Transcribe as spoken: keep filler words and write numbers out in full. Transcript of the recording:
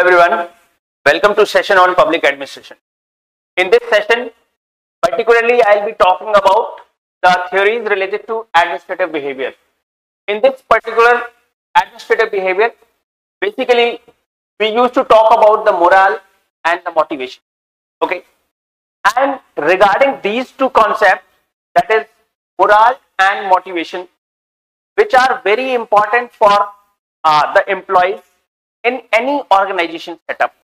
everyone, welcome to session on public administration. In this session, particularly I will be talking about the theories related to administrative behavior. In this particular administrative behavior, basically we used to talk about the morale and the motivation. Okay, and regarding these two concepts, that is morale and motivation, which are very important for uh, the employees in any organization setup.